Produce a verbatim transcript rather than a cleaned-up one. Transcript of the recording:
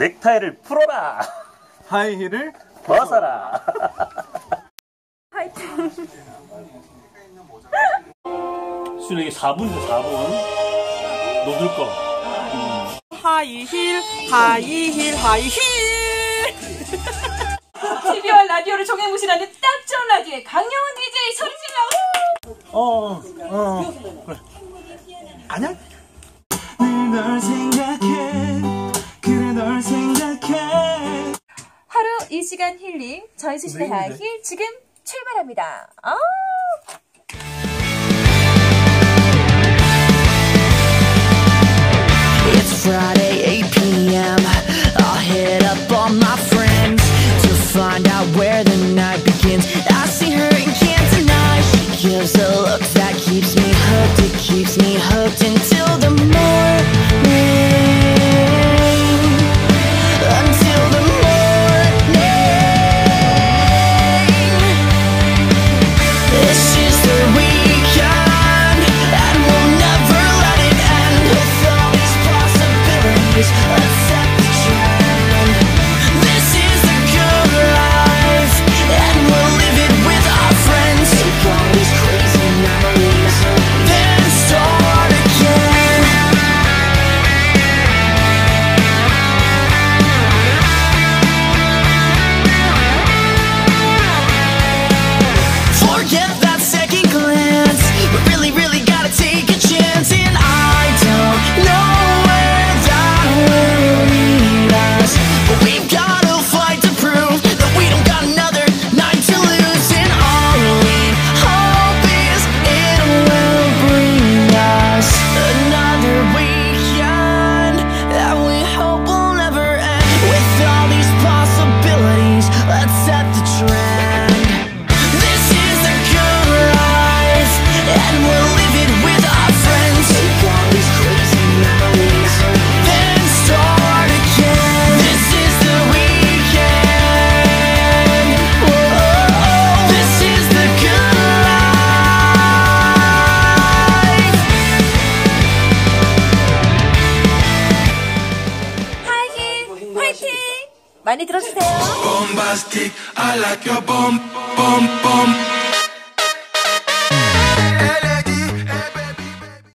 넥타이를 풀어라. 하이힐을 벗어라. 화이팅. 수련이 사 분이죠, 사 분. 노들 거. 음. 하이힐, 하이힐, 하이힐. 티비와 라디오를 종횡무진하는 딱 좋은 라디오의 강영훈 디제이 소리 질러. 어, 어, 그래. 아니야? 널 생각해, 그래 널 생각해. 하루 이 시간 힐링, 전수신의 하이힐 지금 출발합니다. 아. It's Friday, eight p m I'll hit up all my friends to find out where the night begins. I see her and can't deny. She gives a look that keeps me hooked. It keeps me hooked until the morning. Until the morning. This is the weekend, and we'll never let it end. With all these possibilities, let's set the trend. This is the good life, and we'll live it with our friends. Take all these crazy memories, then start again. Forget that second glance. We really, really gotta take a chance. And I don't know where that will lead us, but we've gotta fight to prove that we don't got another night to lose. And all we hope is it will bring us another weekend that we hope will never end. With all these possibilities, let's set the trend. This is the good life, and we'll live it with our friends. Take all these crazy memories, then start again. This is the weekend. Whoa, this is the good life. 하이힐, 화이팅. 많이 들어주세요. Bombastic, I like your bum, bum, bum.